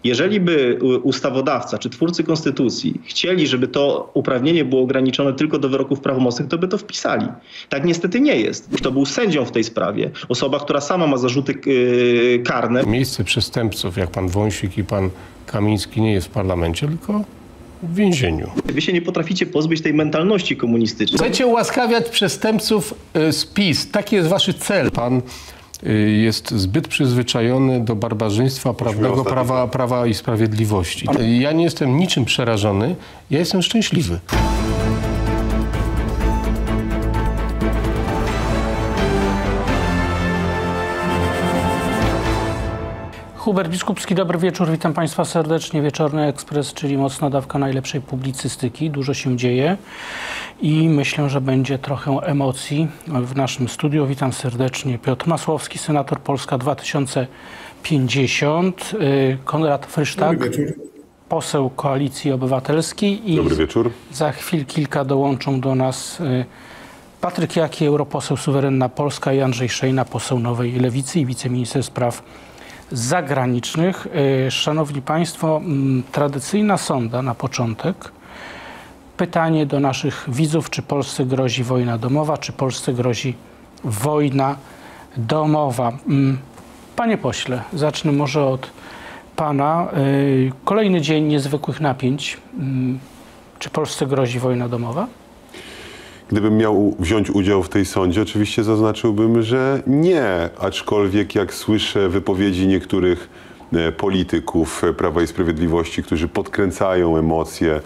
Jeżeli by ustawodawca czy twórcy konstytucji chcieli, żeby to uprawnienie było ograniczone tylko do wyroków prawomocnych, to by to wpisali. Tak niestety nie jest. Kto był sędzią w tej sprawie, osoba, która sama ma zarzuty karne. Miejsce przestępców, jak pan Wąsik i pan Kamiński, nie jest w parlamencie, tylko w więzieniu. Wy się nie potraficie pozbyć tej mentalności komunistycznej. Chcecie ułaskawiać przestępców z PiS. Taki jest wasz cel. Pan jest zbyt przyzwyczajony do barbarzyństwa prawnego, prawa i sprawiedliwości. Ja nie jestem niczym przerażony, ja jestem szczęśliwy. Hubert Biskupski, dobry wieczór, witam Państwa serdecznie. Wieczorny Ekspres, czyli mocna dawka najlepszej publicystyki. Dużo się dzieje i myślę, że będzie trochę emocji w naszym studiu. Witam serdecznie Piotr Masłowski, senator Polska 2050, Konrad Frysztak, poseł Koalicji Obywatelskiej i dobry wieczór. Za chwil kilka dołączą do nas Patryk Jaki, europoseł Suwerenna Polska i Andrzej Szejna, poseł Nowej Lewicy i wiceminister spraw zagranicznych. Szanowni Państwo, tradycyjna sonda na początek. Pytanie do naszych widzów, czy Polsce grozi wojna domowa, czy Polsce grozi wojna domowa. Panie pośle, zacznę może od pana. Kolejny dzień niezwykłych napięć. Czy Polsce grozi wojna domowa? Gdybym miał wziąć udział w tej sądzie, oczywiście zaznaczyłbym, że nie. Aczkolwiek jak słyszę wypowiedzi niektórych polityków Prawa i Sprawiedliwości, którzy podkręcają emocje,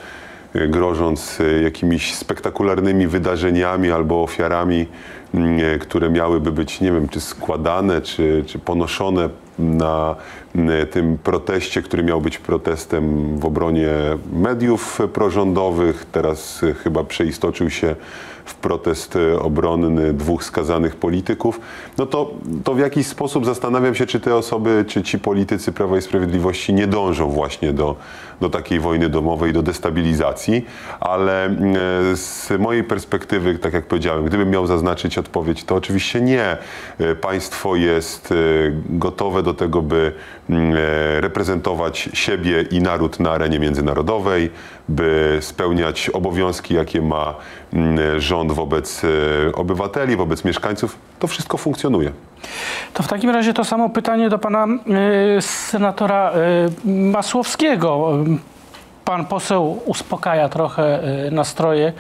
grożąc jakimiś spektakularnymi wydarzeniami albo ofiarami, które miałyby być, nie wiem, czy składane, czy ponoszone na tym proteście, który miał być protestem w obronie mediów prorządowych. Teraz chyba przeistoczył się w protest obronny dwóch skazanych polityków. No to w jakiś sposób zastanawiam się, czy te osoby, czy ci politycy Prawa i Sprawiedliwości nie dążą właśnie do takiej wojny domowej, do destabilizacji. Ale z mojej perspektywy, tak jak powiedziałem, gdybym miał zaznaczyć odpowiedź, to oczywiście nie. Państwo jest gotowe do tego, by reprezentować siebie i naród na arenie międzynarodowej, by spełniać obowiązki, jakie ma rząd wobec obywateli, wobec mieszkańców. To wszystko funkcjonuje. To w takim razie to samo pytanie do pana senatora Masłowskiego. Pan poseł uspokaja trochę nastroje.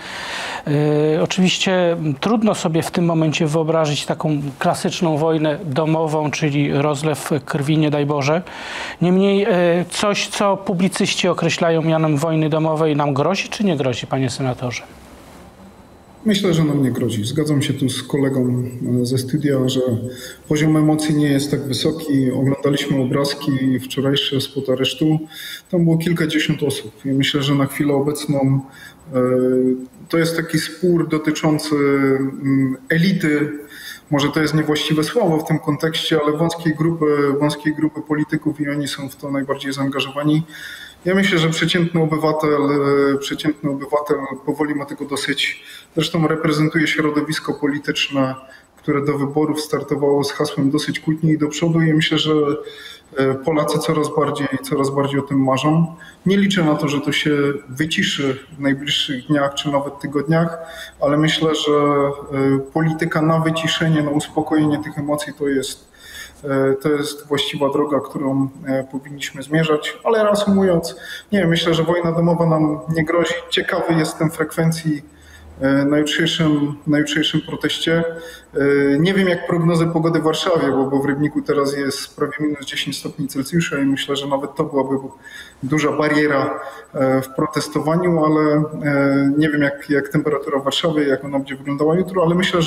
Oczywiście trudno sobie w tym momencie wyobrazić taką klasyczną wojnę domową, czyli rozlew krwi, nie daj Boże. Niemniej coś, co publicyści określają mianem wojny domowej, nam grozi czy nie grozi, panie senatorze? Myślę, że nam nie grozi. Zgadzam się tu z kolegą ze studia, że poziom emocji nie jest tak wysoki. Oglądaliśmy obrazki wczorajsze spod aresztu. Tam było kilkadziesiąt osób i myślę, że na chwilę obecną to jest taki spór dotyczący elity. Może to jest niewłaściwe słowo w tym kontekście, ale wąskiej grupy polityków i oni są w to najbardziej zaangażowani. Ja myślę, że przeciętny obywatel powoli ma tego dosyć. Zresztą reprezentuje środowisko polityczne, które do wyborów startowało z hasłem dosyć kłótni do przodu i myślę, że Polacy coraz bardziej o tym marzą. Nie liczę na to, że to się wyciszy w najbliższych dniach czy nawet tygodniach, ale myślę, że polityka na wyciszenie, na uspokojenie tych emocji to jest właściwa droga, którą powinniśmy zmierzać. Ale reasumując, nie, myślę, że wojna domowa nam nie grozi. Ciekawy jestem frekwencji na jutrzejszym proteście. Nie wiem, jak prognozy pogody w Warszawie, bo w Rybniku teraz jest prawie minus 10 stopni Celsjusza i myślę, że nawet to byłaby duża bariera w protestowaniu, ale nie wiem, jak temperatura w Warszawie, jak ona będzie wyglądała jutro, ale myślę,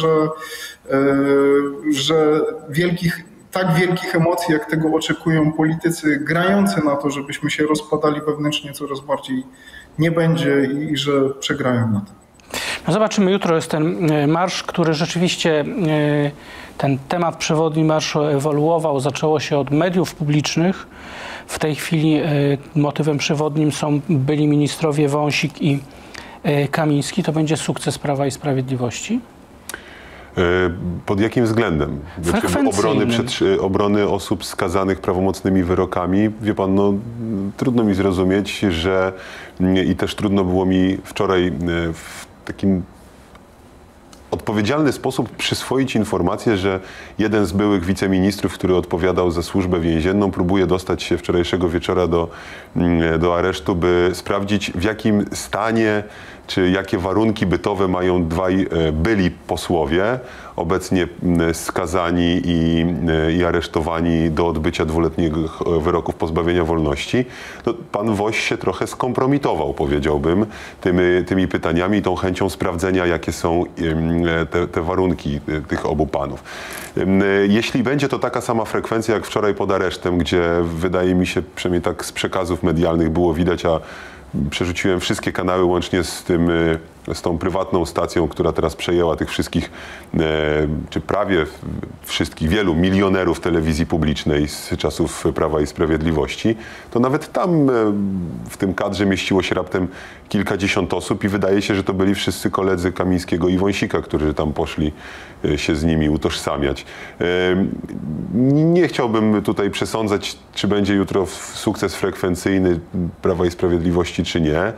że tak wielkich emocji, jak tego oczekują politycy grający na to, żebyśmy się rozpadali wewnętrznie coraz bardziej, nie będzie i że przegrają na tym. No zobaczymy, jutro jest ten marsz, który rzeczywiście, ten temat przewodni marszu ewoluował. Zaczęło się od mediów publicznych. W tej chwili motywem przewodnim byli ministrowie Wąsik i Kamiński. To będzie sukces Prawa i Sprawiedliwości? Pod jakim względem? Obrony osób skazanych prawomocnymi wyrokami. Wie pan, no, trudno mi zrozumieć, że i też trudno było mi wczoraj w takim odpowiedzialny sposób przyswoić informację, że jeden z byłych wiceministrów, który odpowiadał za służbę więzienną, próbuje dostać się wczorajszego wieczora do aresztu, by sprawdzić, w jakim stanie czy jakie warunki bytowe mają dwaj byli posłowie, obecnie skazani i aresztowani do odbycia 2-letnich wyroków pozbawienia wolności. No, pan Woś się trochę skompromitował, powiedziałbym, tymi pytaniami i tą chęcią sprawdzenia, jakie są te warunki tych obu panów. Jeśli będzie to taka sama frekwencja jak wczoraj pod aresztem, gdzie wydaje mi się, przynajmniej tak z przekazów medialnych było widać, a przerzuciłem wszystkie kanały łącznie z tą prywatną stacją, która teraz przejęła tych wszystkich, czy prawie wszystkich, wielu milionerów telewizji publicznej z czasów Prawa i Sprawiedliwości, to nawet tam w tym kadrze mieściło się raptem kilkadziesiąt osób i wydaje się, że to byli wszyscy koledzy Kamińskiego i Wąsika, którzy tam poszli się z nimi utożsamiać. Nie chciałbym tutaj przesądzać, czy będzie jutro sukces frekwencyjny Prawa i Sprawiedliwości, czy nie.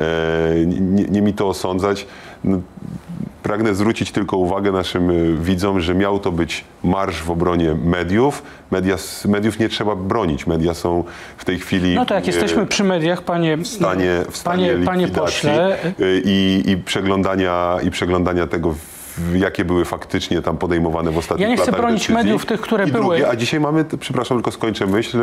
Nie mi to osądzać. Pragnę zwrócić tylko uwagę naszym widzom, że miał to być marsz w obronie mediów. Mediów nie trzeba bronić. Media są w tej chwili... No to jak jesteśmy przy mediach, w stanie panie pośle... I przeglądania tego, jakie były faktycznie tam podejmowane w ostatnich latach. Ja nie chcę bronić mediów tych, które były. A dzisiaj mamy, przepraszam, tylko skończę myśl,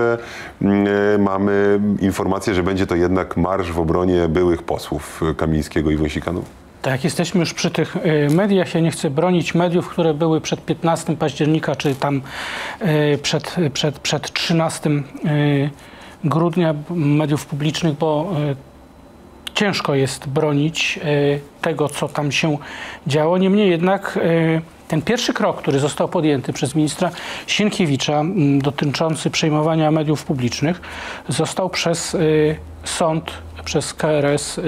mamy informację, że będzie to jednak marsz w obronie byłych posłów Kamińskiego i Wąsika. Tak, jak jesteśmy już przy tych mediach, ja nie chcę bronić mediów, które były przed 15 października, czy tam przed 13 grudnia, mediów publicznych, bo ciężko jest bronić tego, co tam się działo. Niemniej jednak ten pierwszy krok, który został podjęty przez ministra Sienkiewicza dotyczący przejmowania mediów publicznych, został przez sąd, przez KRS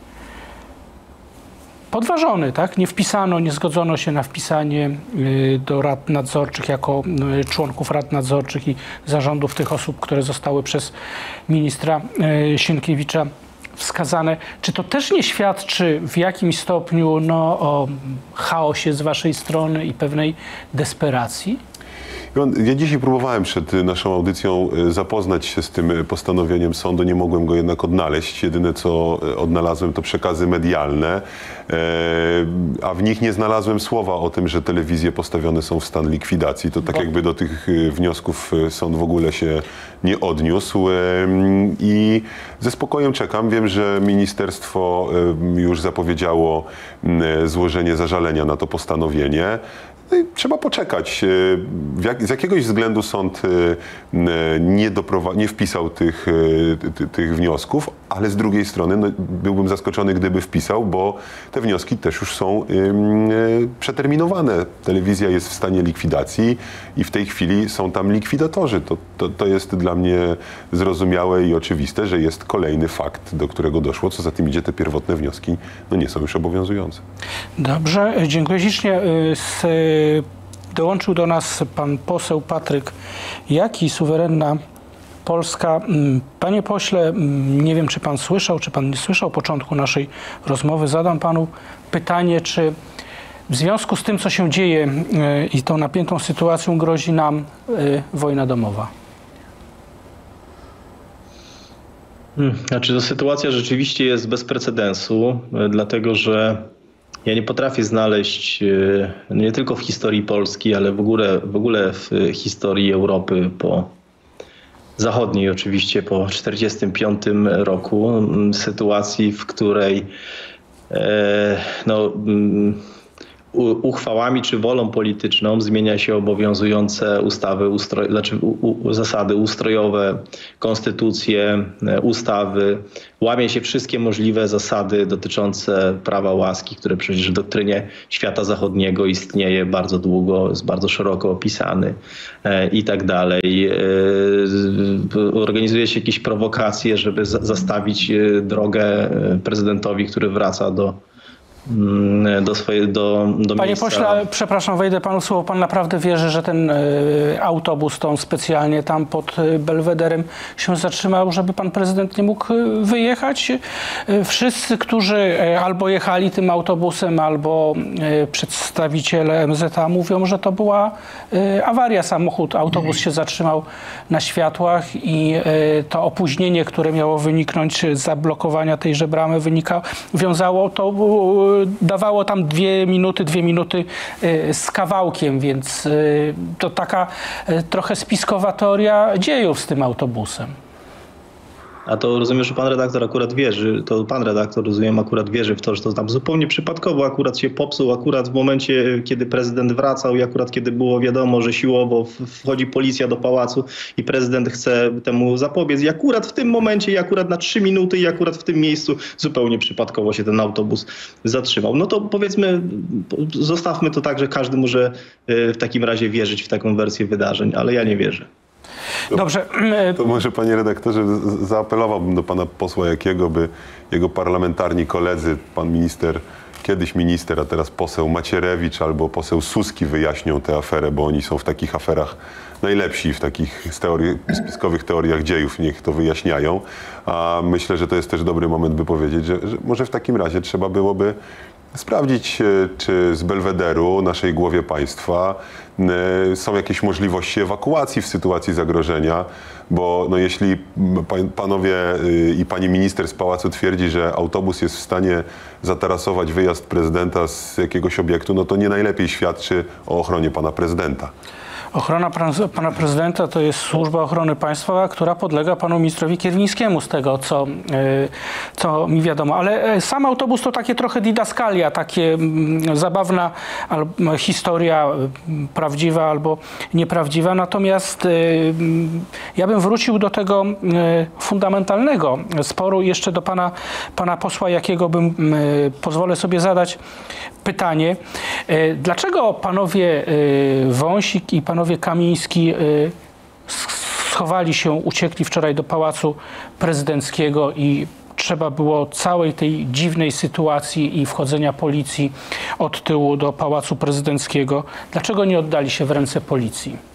podważony, tak? Nie zgodzono się na wpisanie do rad nadzorczych jako członków rad nadzorczych i zarządów tych osób, które zostały przez ministra Sienkiewicza wskazane. Czy to też nie świadczy w jakimś stopniu o chaosie z waszej strony i pewnej desperacji? Ja dzisiaj próbowałem przed naszą audycją zapoznać się z tym postanowieniem sądu, nie mogłem go jednak odnaleźć. Jedyne, co odnalazłem, to przekazy medialne, a w nich nie znalazłem słowa o tym, że telewizje postawione są w stan likwidacji. To tak jakby do tych wniosków sąd w ogóle się nie odniósł i ze spokojem czekam. Wiem, że ministerstwo już zapowiedziało złożenie zażalenia na to postanowienie. No i trzeba poczekać. Z jakiegoś względu sąd nie wpisał tych wniosków, ale z drugiej strony byłbym zaskoczony, gdyby wpisał, bo te wnioski też już są przeterminowane. Telewizja jest w stanie likwidacji i w tej chwili są tam likwidatorzy. To jest dla mnie zrozumiałe i oczywiste, że jest kolejny fakt, do którego doszło. Co za tym idzie, te pierwotne wnioski nie są już obowiązujące. Dobrze, dziękuję ślicznie. Dołączył do nas pan poseł Patryk Jaki, Suwerenna Polska. Panie pośle, nie wiem, czy pan słyszał, czy pan nie słyszał początku naszej rozmowy. Zadam panu pytanie, czy w związku z tym, co się dzieje i tą napiętą sytuacją, grozi nam wojna domowa? Znaczy, to sytuacja rzeczywiście jest bez precedensu, dlatego że ja nie potrafię znaleźć, nie tylko w historii Polski, ale w ogóle w historii Europy zachodniej oczywiście po 1945 roku, sytuacji, w której uchwałami czy wolą polityczną zmienia się obowiązujące ustawy, zasady ustrojowe, konstytucje, ustawy. Łamie się wszystkie możliwe zasady dotyczące prawa łaski, które przecież w doktrynie świata zachodniego istnieje bardzo długo, jest bardzo szeroko opisany i tak dalej. Organizuje się jakieś prowokacje, żeby zastawić drogę prezydentowi, który wraca do Panie miejsca. pośle, przepraszam, wejdę panu słowo. Pan naprawdę wierzy, że ten autobus tą specjalnie tam pod Belwederem się zatrzymał, żeby pan prezydent nie mógł wyjechać? Wszyscy, którzy albo jechali tym autobusem, albo przedstawiciele MZA mówią, że to była awaria. Autobus się zatrzymał na światłach i to opóźnienie, które miało wyniknąć z zablokowania tejże bramy, dawało tam 2 minuty z kawałkiem, więc to taka trochę spiskowa teoria dziejów z tym autobusem. A to rozumiem, że pan redaktor akurat wierzy, akurat wierzy w to, że to tam zupełnie przypadkowo akurat się popsuł, akurat w momencie, kiedy prezydent wracał i akurat kiedy było wiadomo, że siłowo wchodzi policja do pałacu i prezydent chce temu zapobiec. I akurat w tym momencie, i akurat na 3 minuty, i akurat w tym miejscu zupełnie przypadkowo się ten autobus zatrzymał. No to powiedzmy, zostawmy to tak, że każdy może w takim razie wierzyć w taką wersję wydarzeń, ale ja nie wierzę. Dobrze. To może, panie redaktorze, zaapelowałbym do pana posła Jakiego, by jego parlamentarni koledzy, pan minister, kiedyś minister, a teraz poseł Macierewicz albo poseł Suski wyjaśnią tę aferę, bo oni są w takich aferach najlepsi, w takich spiskowych teoriach dziejów, niech to wyjaśniają. A myślę, że to jest też dobry moment, by powiedzieć, że może w takim razie trzeba byłoby sprawdzić, czy z Belwederu, naszej głowie państwa, są jakieś możliwości ewakuacji w sytuacji zagrożenia, bo no jeśli panowie i pani minister z pałacu twierdzi, że autobus jest w stanie zatarasować wyjazd prezydenta z jakiegoś obiektu, no to nie najlepiej świadczy o ochronie pana prezydenta. Ochrona pana prezydenta to jest służba ochrony państwa, która podlega panu ministrowi Kierwińskiemu, z tego co mi wiadomo. Ale sam autobus to takie trochę didaskalia, takie zabawna historia, prawdziwa albo nieprawdziwa. Natomiast ja bym wrócił do tego fundamentalnego sporu. Jeszcze do pana posła Jakiego pozwolę sobie zadać pytanie. Dlaczego panowie Wąsik i panowie Kamiński schowali się, uciekli wczoraj do Pałacu Prezydenckiego i trzeba było całej tej dziwnej sytuacji i wchodzenia policji od tyłu do Pałacu Prezydenckiego? Dlaczego nie oddali się w ręce policji?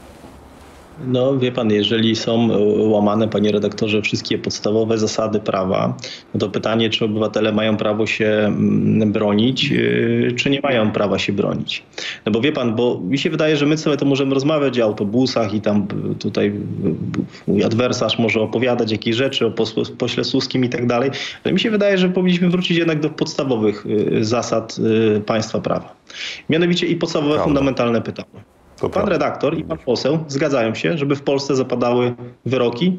No wie pan, jeżeli są łamane, panie redaktorze, wszystkie podstawowe zasady prawa, no to pytanie, czy obywatele mają prawo się bronić, czy nie mają prawa się bronić. No bo wie pan, bo mi się wydaje, że my sobie to możemy rozmawiać o autobusach i tam tutaj mój adwersarz może opowiadać jakieś rzeczy o pośle Suskim i tak dalej, ale mi się wydaje, że powinniśmy wrócić jednak do podstawowych zasad państwa prawa. Mianowicie i podstawowe, fundamentalne pytanie. Pan redaktor i pan poseł zgadzają się, żeby w Polsce zapadały wyroki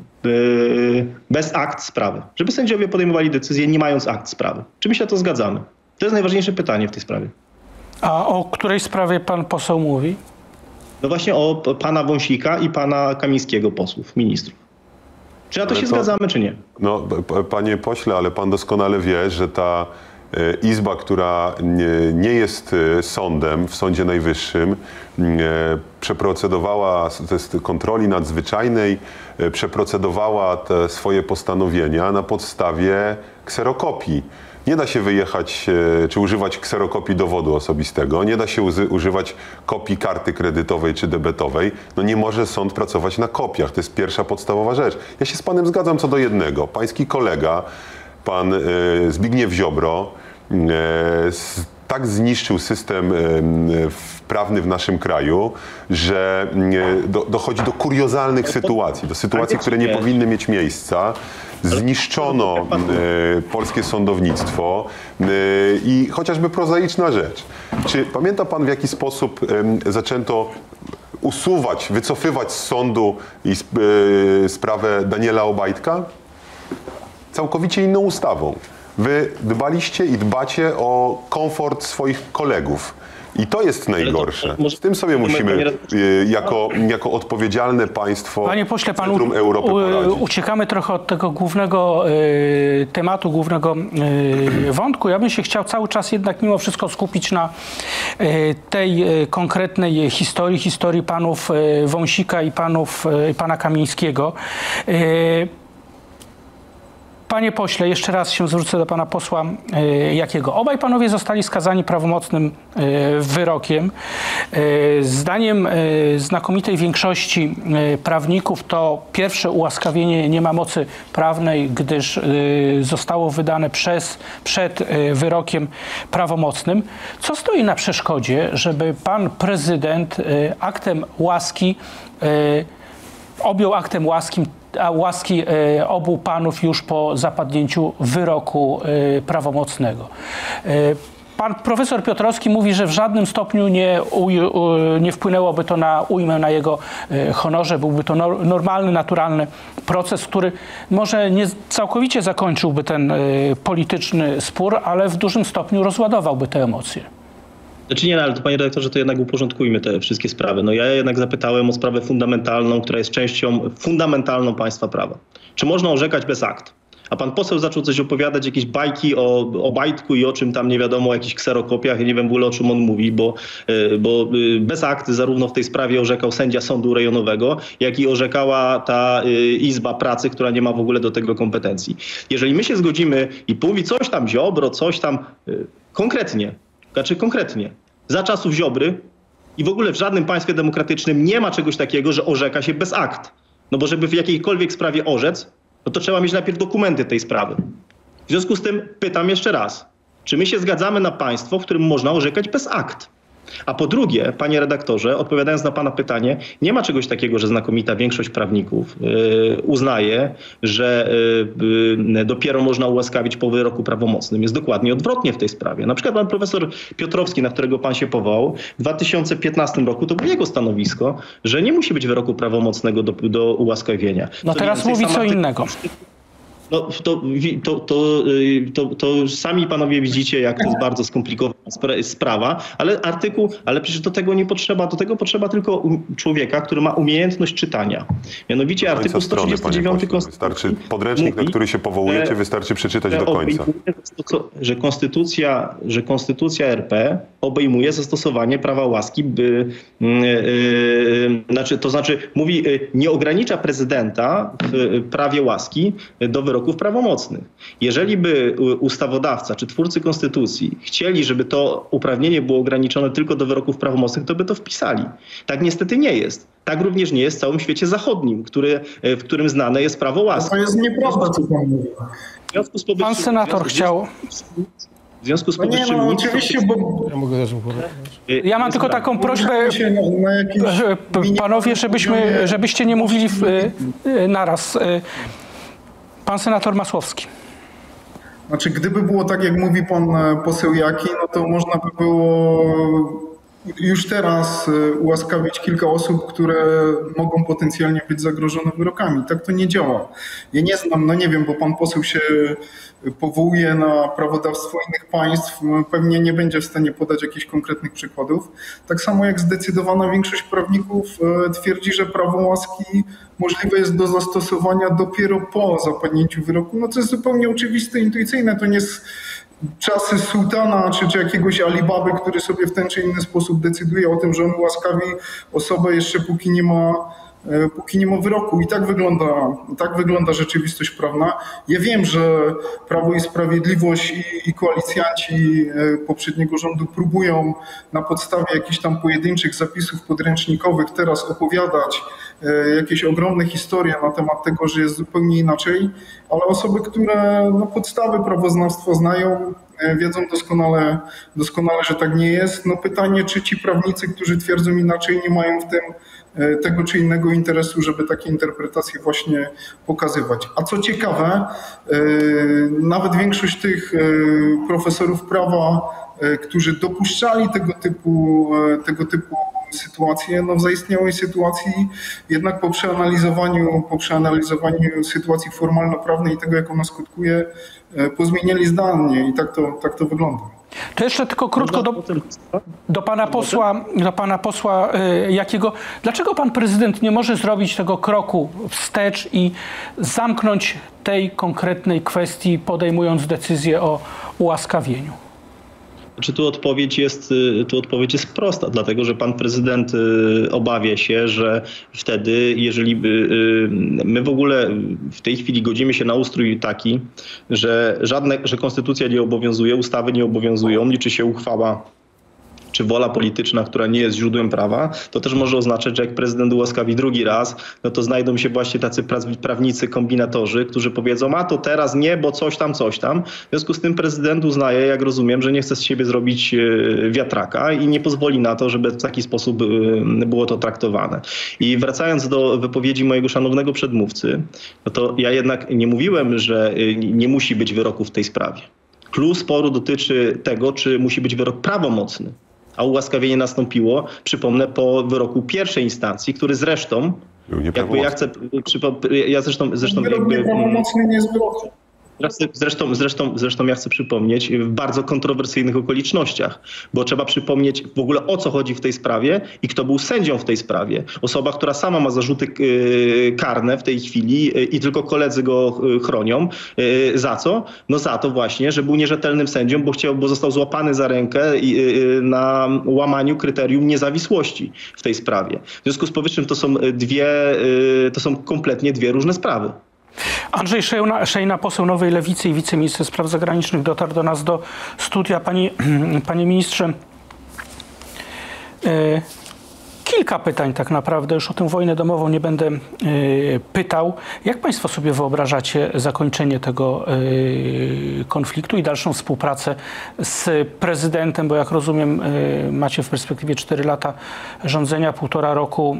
bez akt sprawy. Żeby sędziowie podejmowali decyzje, nie mając akt sprawy. Czy my się o to zgadzamy? To jest najważniejsze pytanie w tej sprawie. A o której sprawie pan poseł mówi? No właśnie o pana Wąsika i pana Kamińskiego, posłów, ministrów. Czy na to się zgadzamy, czy nie? No, panie pośle, ale pan doskonale wie, że ta Izba, która nie jest sądem w Sądzie Najwyższym, przeprocedowała z kontroli nadzwyczajnej, przeprocedowała te swoje postanowienia na podstawie kserokopii. Nie da się wyjechać czy używać kserokopii dowodu osobistego, nie da się używać kopii karty kredytowej czy debetowej. No nie może sąd pracować na kopiach. To jest pierwsza podstawowa rzecz. Ja się z panem zgadzam co do jednego. Pański kolega, pan Zbigniew Ziobro, tak zniszczył system prawny w naszym kraju, że dochodzi do kuriozalnych sytuacji, do sytuacji, które nie powinny mieć miejsca. Zniszczono polskie sądownictwo i chociażby prozaiczna rzecz. Czy pamięta pan, w jaki sposób zaczęto usuwać, wycofywać z sądu sprawę Daniela Obajtka? Całkowicie inną ustawą. Wy dbaliście i dbacie o komfort swoich kolegów. I to jest najgorsze. Z tym sobie musimy jako odpowiedzialne państwo, panie pośle, Centrum Europy poradzić. Uciekamy trochę od tego głównego tematu, głównego wątku. Ja bym się chciał cały czas jednak mimo wszystko skupić na tej konkretnej historii panów Wąsika i pana Kamińskiego. Panie pośle, jeszcze raz się zwrócę do pana posła Jakiego. Obaj panowie zostali skazani prawomocnym wyrokiem. Zdaniem znakomitej większości prawników to pierwsze ułaskawienie nie ma mocy prawnej, gdyż zostało wydane przed wyrokiem prawomocnym. Co stoi na przeszkodzie, żeby pan prezydent aktem łaski objął aktem łaski obu panów już po zapadnięciu wyroku prawomocnego? Pan profesor Piotrowski mówi, że w żadnym stopniu nie wpłynęłoby to na ujmę na jego honorze. Byłby to normalny, naturalny proces, który może nie całkowicie zakończyłby ten polityczny spór, ale w dużym stopniu rozładowałby te emocje. Znaczy nie, ale to panie redaktorze, to jednak uporządkujmy te wszystkie sprawy. No ja jednak zapytałem o sprawę fundamentalną, która jest częścią fundamentalną państwa prawa. Czy można orzekać bez akt? A pan poseł zaczął coś opowiadać, jakieś bajki o Bajtku i o czym tam nie wiadomo, o jakichś kserokopiach. Ja nie wiem w ogóle o czym on mówi, bo bez akt zarówno w tej sprawie orzekał sędzia sądu rejonowego, jak i orzekała ta izba pracy, która nie ma w ogóle do tego kompetencji. Jeżeli my się zgodzimy i mówi coś tam Ziobro, coś tam konkretnie, za czasów Ziobry i w ogóle w żadnym państwie demokratycznym nie ma czegoś takiego, że orzeka się bez akt. No bo żeby w jakiejkolwiek sprawie orzec, no to trzeba mieć najpierw dokumenty tej sprawy. W związku z tym pytam jeszcze raz, czy my się zgadzamy na państwo, w którym można orzekać bez akt? A po drugie, panie redaktorze, odpowiadając na pana pytanie, nie ma czegoś takiego, że znakomita większość prawników uznaje, że dopiero można ułaskawić po wyroku prawomocnym. Jest dokładnie odwrotnie w tej sprawie. Na przykład pan profesor Piotrowski, na którego pan się powołał, w 2015 roku to było jego stanowisko, że nie musi być wyroku prawomocnego do ułaskawienia. No teraz mówi co innego. No to sami panowie widzicie, jak to jest bardzo skomplikowana sprawa, ale przecież do tego nie potrzeba, do tego potrzeba tylko człowieka, który ma umiejętność czytania. Mianowicie artykuł 139 Konstytucji. Wystarczy podręcznik, na który się powołujecie, wystarczy przeczytać do końca. Że Konstytucja RP obejmuje zastosowanie prawa łaski, to znaczy mówi, nie ogranicza prezydenta w prawie łaski do wyroków prawomocnych. Jeżeli by ustawodawca czy twórcy konstytucji chcieli, żeby to uprawnienie było ograniczone tylko do wyroków prawomocnych, to by to wpisali. Tak niestety nie jest. Tak również nie jest w całym świecie zachodnim, w którym znane jest prawo łaski. To jest nieprawda, co pan mówi. Pan senator chciał... W związku z powyższym... No oczywiście, bo... Ja mam tylko taką prośbę, panowie, żebyście nie mówili naraz. Pan senator Masłowski. Znaczy, gdyby było tak, jak mówi pan poseł Jaki, no to można by było już teraz ułaskawić kilka osób, które mogą potencjalnie być zagrożone wyrokami. Tak to nie działa. Ja nie znam, no nie wiem, bo pan poseł się powołuje na prawodawstwo innych państw, pewnie nie będzie w stanie podać jakichś konkretnych przykładów. Tak samo jak zdecydowana większość prawników twierdzi, że prawo łaski możliwe jest do zastosowania dopiero po zapadnięciu wyroku. No to jest zupełnie oczywiste, intuicyjne. To nie jest czasy sułtana czy jakiegoś Alibaby, który sobie w ten czy inny sposób decyduje o tym, że on ułaskawi osobę jeszcze póki nie ma wyroku. I tak wygląda rzeczywistość prawna. Ja wiem, że Prawo i Sprawiedliwość i koalicjanci poprzedniego rządu próbują na podstawie jakichś tam pojedynczych zapisów podręcznikowych teraz opowiadać jakieś ogromne historie na temat tego, że jest zupełnie inaczej, ale osoby, które podstawy prawoznawstwa znają, wiedzą doskonale, że tak nie jest. No pytanie, czy ci prawnicy, którzy twierdzą inaczej, nie mają w tym tego czy innego interesu, żeby takie interpretacje właśnie pokazywać. A co ciekawe, nawet większość tych profesorów prawa, którzy dopuszczali tego typu sytuacje, w zaistniałej sytuacji jednak po przeanalizowaniu sytuacji formalno-prawnej i tego, jak ona skutkuje, pozmieniali zdanie i tak to wygląda. To jeszcze tylko krótko do pana posła Jakiego. Dlaczego pan prezydent nie może zrobić tego kroku wstecz i zamknąć tej konkretnej kwestii, podejmując decyzję o ułaskawieniu? Czy tu odpowiedź jest prosta, dlatego że pan prezydent obawia się, że wtedy, jeżeli my w ogóle w tej chwili godzimy się na ustrój taki, że konstytucja nie obowiązuje, ustawy nie obowiązują, liczy się uchwała czy wola polityczna, która nie jest źródłem prawa, to też może oznaczać, że jak prezydent ułaskawi drugi raz, no to znajdą się właśnie tacy prawnicy, kombinatorzy, którzy powiedzą, a to teraz nie, bo coś tam. W związku z tym prezydent uznaje, jak rozumiem, że nie chce z siebie zrobić wiatraka i nie pozwoli na to, żeby w taki sposób było to traktowane. I wracając do wypowiedzi mojego szanownego przedmówcy, no to ja jednak nie mówiłem, że nie musi być wyroku w tej sprawie. Klucz sporu dotyczy tego, czy musi być wyrok prawomocny. A ułaskawienie nastąpiło, przypomnę, po wyroku pierwszej instancji, który zresztą, wyrok nieprawomocny nie jest wyrokiem. Zresztą ja chcę przypomnieć w bardzo kontrowersyjnych okolicznościach, bo trzeba przypomnieć w ogóle o co chodzi w tej sprawie i kto był sędzią w tej sprawie. Osoba, która sama ma zarzuty karne w tej chwili i tylko koledzy go chronią. Za co? No za to właśnie, że był nierzetelnym sędzią, bo został złapany za rękę na łamaniu kryterium niezawisłości w tej sprawie. W związku z powyższym to są kompletnie dwie różne sprawy. Andrzej Szejna, poseł Nowej Lewicy i wiceminister spraw zagranicznych, dotarł do nas do studia. Panie ministrze, kilka pytań tak naprawdę. Już o tę wojnę domową nie będę pytał. Jak państwo sobie wyobrażacie zakończenie tego konfliktu i dalszą współpracę z prezydentem? Bo jak rozumiem, macie w perspektywie 4 lata rządzenia, 1,5 roku.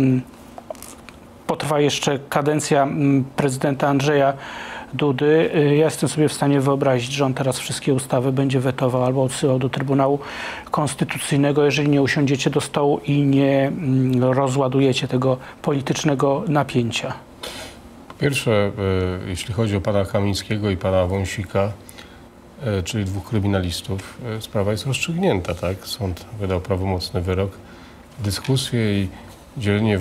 Potrwa jeszcze kadencja prezydenta Andrzeja Dudy. Ja jestem sobie w stanie wyobrazić, że on teraz wszystkie ustawy będzie wetował albo odsyłał do Trybunału Konstytucyjnego, jeżeli nie usiądziecie do stołu i nie rozładujecie tego politycznego napięcia. Po pierwsze, jeśli chodzi o pana Kamińskiego i pana Wąsika, czyli 2 kryminalistów, sprawa jest rozstrzygnięta, tak? Sąd wydał prawomocny wyrok. Dyskusje i dzielenie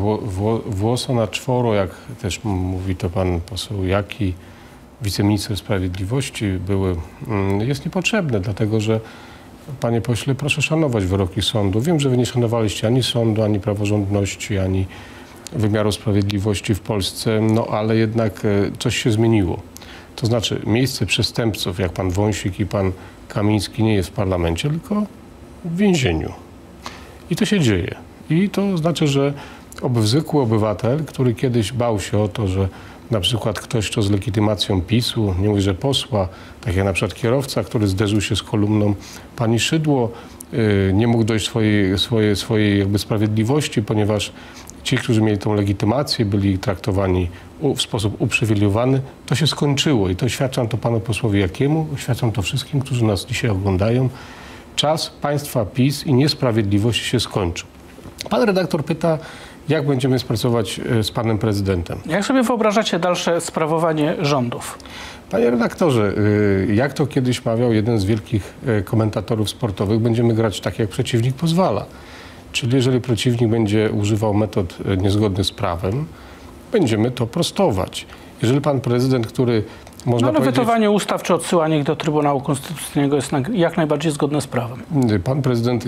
włosa na czworo, jak też mówi to pan poseł Jaki, wiceminister sprawiedliwości, jest niepotrzebne, dlatego że, panie pośle, proszę szanować wyroki sądu. Wiem, że wy nie szanowaliście ani sądu, ani praworządności, ani wymiaru sprawiedliwości w Polsce, no ale jednak coś się zmieniło. To znaczy miejsce przestępców, jak pan Wąsik i pan Kamiński, nie jest w parlamencie, tylko w więzieniu. I to się dzieje. I to znaczy, że zwykły obywatel, który kiedyś bał się o to, że na przykład ktoś, kto z legitymacją PiS-u, nie mówię, że posła, tak jak na przykład kierowca, który zderzył się z kolumną pani Szydło, nie mógł dojść swojej jakby sprawiedliwości, ponieważ ci, którzy mieli tą legitymację, byli traktowani w sposób uprzywilejowany. To się skończyło i to oświadczam to panu posłowi Jakiemu, oświadczam to wszystkim, którzy nas dzisiaj oglądają. Czas państwa PiS i niesprawiedliwości się skończył. Pan redaktor pyta, jak będziemy współpracować z panem prezydentem. Jak sobie wyobrażacie dalsze sprawowanie rządów? Panie redaktorze, jak to kiedyś mawiał jeden z wielkich komentatorów sportowych, będziemy grać tak, jak przeciwnik pozwala. Czyli jeżeli przeciwnik będzie używał metod niezgodnych z prawem, będziemy to prostować. Jeżeli pan prezydent, który można powiedzieć... wetowanie ustaw czy odsyłanie ich do Trybunału Konstytucyjnego jest jak najbardziej zgodne z prawem. Pan prezydent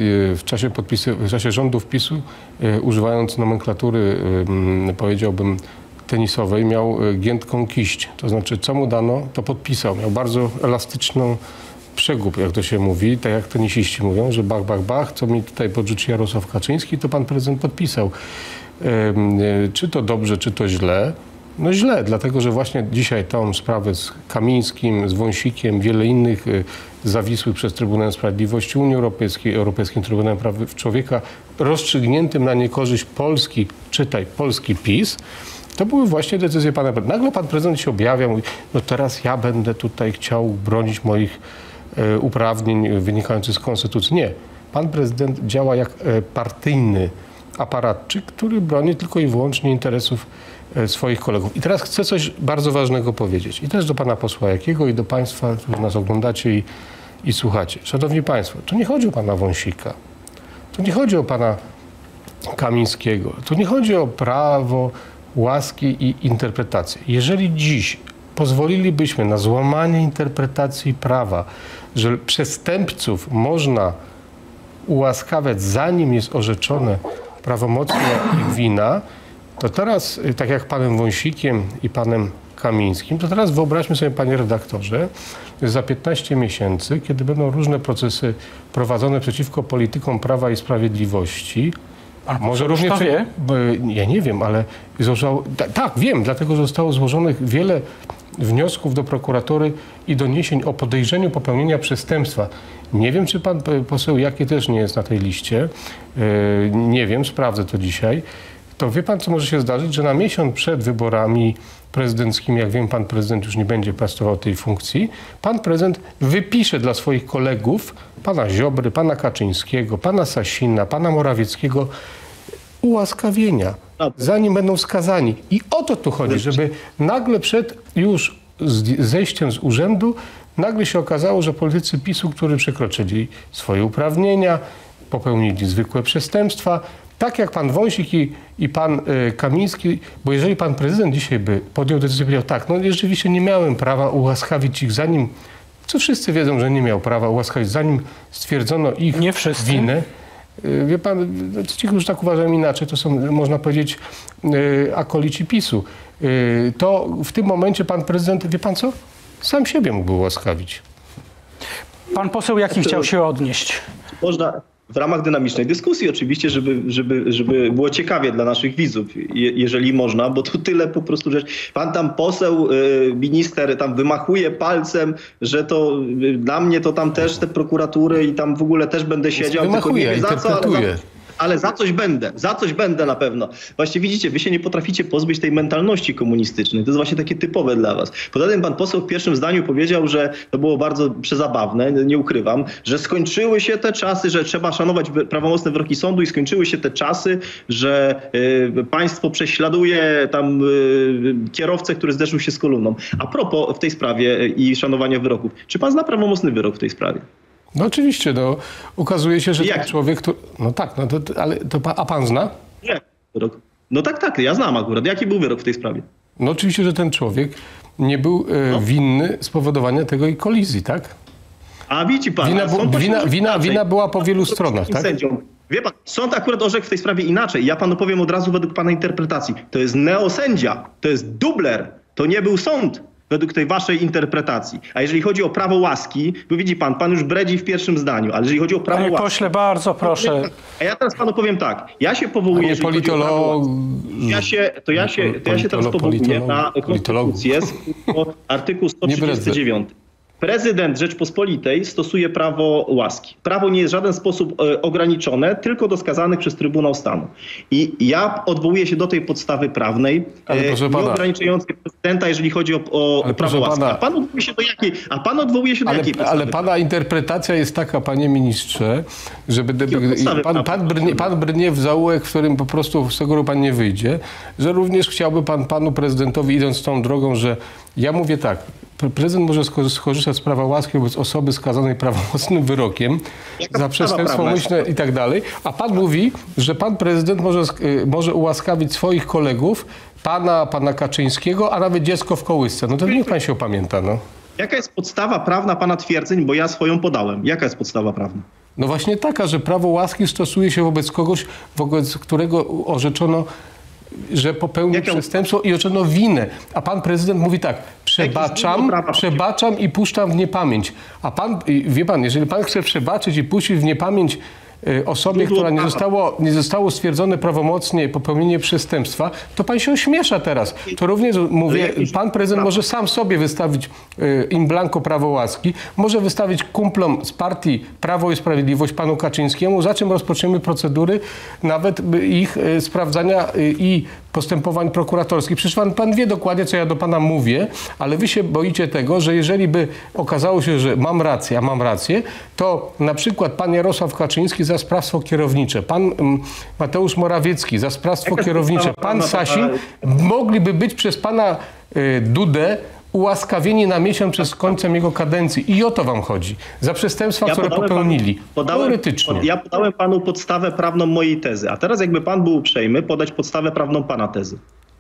w czasie rządów PiS-u, używając nomenklatury, powiedziałbym, tenisowej, miał giętką kiść. To znaczy, co mu dano, to podpisał. Miał bardzo elastyczną przegub, jak to się mówi, tak jak tenisiści mówią, że bach, bach, bach, co mi tutaj podrzuci Jarosław Kaczyński, to pan prezydent podpisał. Czy to dobrze, czy to źle? No źle, dlatego że właśnie dzisiaj tą sprawę z Kamińskim, z Wąsikiem, wiele innych zawisłych przez Trybunał Sprawiedliwości Unii Europejskiej, Europejskim Trybunałem Praw Człowieka, rozstrzygniętym na niekorzyść Polski, czytaj, polski PiS, to były właśnie decyzje pana prezydenta. Nagle pan prezydent się objawia, mówi, no teraz ja będę tutaj chciał bronić moich uprawnień wynikających z konstytucji. Nie. Pan prezydent działa jak partyjny aparatczyk, który broni tylko i wyłącznie interesów swoich kolegów. I teraz chcę coś bardzo ważnego powiedzieć. I też do pana posła Jakiego i do państwa, którzy nas oglądacie i słuchacie. Szanowni państwo, tu nie chodzi o pana Wąsika. Tu nie chodzi o pana Kamińskiego. Tu nie chodzi o prawo, łaski i interpretację. Jeżeli dziś pozwolilibyśmy na złamanie interpretacji prawa, że przestępców można ułaskawiać, zanim jest orzeczone prawomocnie ich wina, to teraz, tak jak panem Wąsikiem i panem Kamińskim, to teraz wyobraźmy sobie, panie redaktorze, że za 15 miesięcy, kiedy będą różne procesy prowadzone przeciwko politykom Prawa i Sprawiedliwości, może również... Ja nie wiem, ale tak, wiem, dlatego że zostało złożonych wiele wniosków do prokuratury i doniesień o podejrzeniu popełnienia przestępstwa. Nie wiem, czy pan poseł Jaki też nie jest na tej liście. Nie wiem, sprawdzę to dzisiaj. To wie pan, co może się zdarzyć, że na miesiąc przed wyborami prezydenckimi, jak wiem, pan prezydent już nie będzie piastował tej funkcji, pan prezydent wypisze dla swoich kolegów, pana Ziobry, pana Kaczyńskiego, pana Sasina, pana Morawieckiego ułaskawienia, zanim będą skazani. I o to tu chodzi, żeby nagle przed już zejściem z urzędu nagle się okazało, że politycy PiS-u, którzy przekroczyli swoje uprawnienia, popełnili zwykłe przestępstwa, tak jak pan Wąsik i pan Kamiński, bo jeżeli pan prezydent dzisiaj by podjął decyzję, powiedział tak, no rzeczywiście nie miałem prawa ułaskawić ich, zanim, co wszyscy wiedzą, że nie miał prawa ułaskawić, zanim stwierdzono ich winę. Wie pan, ci, którzy tak uważają inaczej, to są, można powiedzieć, akolici PiS-u. To w tym momencie pan prezydent, wie pan co? Sam siebie mógłby ułaskawić. Pan poseł Jaki chciał się odnieść. Można w ramach dynamicznej dyskusji oczywiście, żeby było ciekawie dla naszych widzów, jeżeli można, bo tu tyle po prostu rzeczy. Pan tam poseł, minister tam wymachuje palcem, że to dla mnie to tam też te prokuratury i tam w ogóle też będę siedział. Wymachuje, tylko nie wiem za co, ale za coś będę na pewno. Właśnie widzicie, wy się nie potraficie pozbyć tej mentalności komunistycznej. To jest właśnie takie typowe dla was. Poza tym pan poseł w pierwszym zdaniu powiedział, że to było bardzo przezabawne, nie ukrywam, że skończyły się te czasy, że trzeba szanować prawomocne wyroki sądu i skończyły się te czasy, że państwo prześladuje tam kierowcę, który zderzył się z kolumną. A propos w tej sprawie i szanowania wyroków. Czy pan zna prawomocny wyrok w tej sprawie? No oczywiście, no, ukazuje się, że ten człowiek... No tak, no to, ale to, a pan zna? Nie. No tak, ja znam akurat. Jaki był wyrok w tej sprawie? No oczywiście, że ten człowiek nie był winny spowodowania tej kolizji, tak? A widzi pan... Wina była po wielu stronach, tak? Sędzią. Wie pan, sąd akurat orzekł w tej sprawie inaczej. Ja panu powiem od razu według pana interpretacji. To jest neosędzia, to jest dubler, to nie był sąd. Według tej waszej interpretacji. A jeżeli chodzi o prawo łaski, bo widzi pan już bredzi w pierwszym zdaniu, ale jeżeli chodzi o prawo łaski... Panie pośle, bardzo proszę. A ja teraz panu powiem tak. Ja się powołuję... Ja się teraz powołuję na konstytucję, artykuł 139. Prezydent Rzeczpospolitej stosuje prawo łaski. Prawo nie jest w żaden sposób ograniczone, tylko do skazanych przez Trybunał Stanu. I ja odwołuję się do tej podstawy prawnej, nie ograniczającej prezydenta, jeżeli chodzi o prawo łaski. A pan odwołuje się do jakiej podstawy? Ale pana interpretacja jest taka, panie ministrze, żeby pan brnie w zaułek, w którym po prostu z tego pan nie wyjdzie, że również chciałby pan panu prezydentowi, idąc tą drogą, że ja mówię tak, prezydent może skorzystać z prawa łaski wobec osoby skazanej prawomocnym wyrokiem za przestępstwo umyślne i tak dalej, a pan mówi, że pan prezydent może ułaskawić swoich kolegów, pana Kaczyńskiego, a nawet dziecko w kołysce. No to niech pan się opamięta, no. Jaka jest podstawa prawna pana twierdzeń, bo ja swoją podałem. Jaka jest podstawa prawna? No właśnie taka, że prawo łaski stosuje się wobec kogoś, wobec którego orzeczono, że popełnił przestępstwo i orzeczono winę. A pan prezydent mówi tak, przebaczam i puszczam w niepamięć. A pan, wie pan, jeżeli pan chce przebaczyć i puścić w niepamięć osobie, która nie zostało stwierdzone prawomocnie popełnienie przestępstwa, to pan się ośmiesza teraz. To również mówię, pan prezydent może sam sobie wystawić in blanco prawo łaski, może wystawić kumplom z partii Prawo i Sprawiedliwość, panu Kaczyńskiemu, za czym rozpoczniemy procedury nawet ich sprawdzania i postępowań prokuratorskich. Przecież pan wie dokładnie, co ja do pana mówię, ale wy się boicie tego, że jeżeli by okazało się, że mam rację, to na przykład pan Jarosław Kaczyński za sprawstwo kierownicze, pan Mateusz Morawiecki za sprawstwo kierownicze, pan Sasin mogliby być przez pana Dudę ułaskawieni na miesiąc przed końcem jego kadencji. I o to wam chodzi. Za przestępstwa, które popełnili. Teoretycznie. Ja podałem panu podstawę prawną mojej tezy. A teraz jakby pan był uprzejmy podać podstawę prawną pana tezy.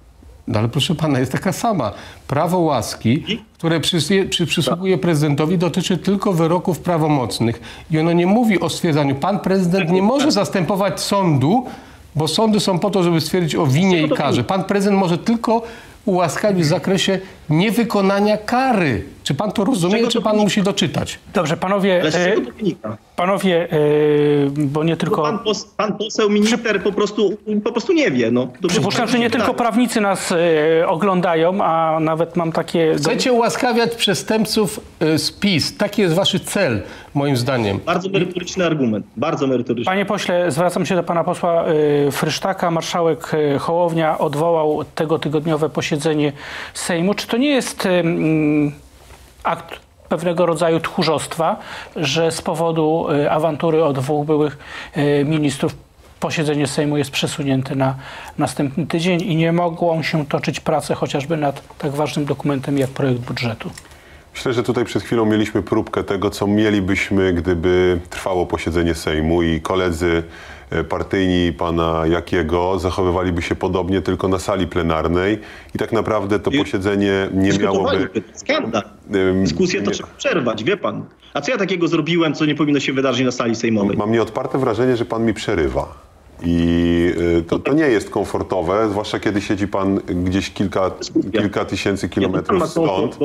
No ale proszę pana, jest taka sama. Prawo łaski, które przysługuje prezydentowi, dotyczy tylko wyroków prawomocnych. I ono nie mówi o stwierdzaniu. Pan prezydent nie może zastępować sądu, bo sądy są po to, żeby stwierdzić o winie i karze. Pan prezydent może tylko ułaskawić w zakresie niewykonania kary. Czy pan to rozumie, czy pan musi doczytać? Dobrze, panowie, Ale z czego to wynika? panowie, bo nie tylko... Bo pan poseł, minister po prostu nie wie. No. Przypuszczam, że nie tylko prawnicy nas oglądają, a nawet mam takie... Chcecie ułaskawiać przestępców z PiS. Taki jest wasz cel, moim zdaniem. Bardzo merytoryczny argument. Bardzo merytoryczny. Panie pośle, zwracam się do pana posła Frysztaka. Marszałek Hołownia odwołał tegotygodniowe posiedzenie Sejmu. Czy to nie jest akt pewnego rodzaju tchórzostwa, że z powodu awantury o dwóch byłych ministrów posiedzenie Sejmu jest przesunięte na następny tydzień i nie mogą się toczyć prace chociażby nad tak ważnym dokumentem jak projekt budżetu? Myślę, że tutaj przed chwilą mieliśmy próbkę tego, co mielibyśmy, gdyby trwało posiedzenie Sejmu i koledzy partyjni pana Jakiego zachowywaliby się podobnie, tylko na sali plenarnej i tak naprawdę to posiedzenie nie miałoby... Skandal. Dyskusję to trzeba przerwać, wie pan. A co ja takiego zrobiłem, co nie powinno się wydarzyć na sali sejmowej? Mam nieodparte wrażenie, że pan mi przerywa. I to nie jest komfortowe, zwłaszcza kiedy siedzi pan gdzieś kilka tysięcy kilometrów stąd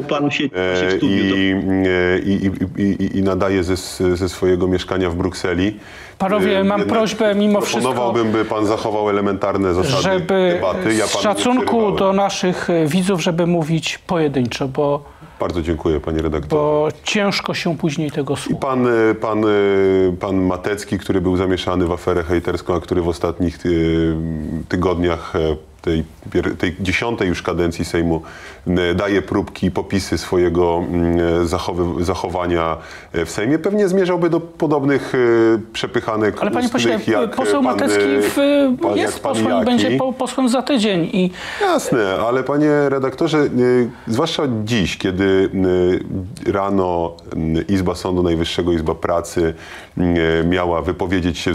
i nadaje ze swojego mieszkania w Brukseli. Panowie, mam prośbę mimo wszystko, proponowałbym, by pan zachował elementarne zasady żeby debaty. Ja z szacunku do naszych widzów, żeby mówić pojedynczo, bo... Bardzo dziękuję, panie redaktorze. Bo ciężko się później tego słucha. Pan Matecki, który był zamieszany w aferę hejterską, a który w ostatnich tygodniach tej 10. już kadencji Sejmu daje próbki, popisy swojego zachowania w Sejmie, pewnie zmierzałby do podobnych przepychanek. Ale panie pośle, poseł Matecki jest posłem, będzie posłem za tydzień. I... Jasne, ale panie redaktorze, zwłaszcza dziś, kiedy rano Izba Sądu Najwyższego, Izba Pracy miała wypowiedzieć się w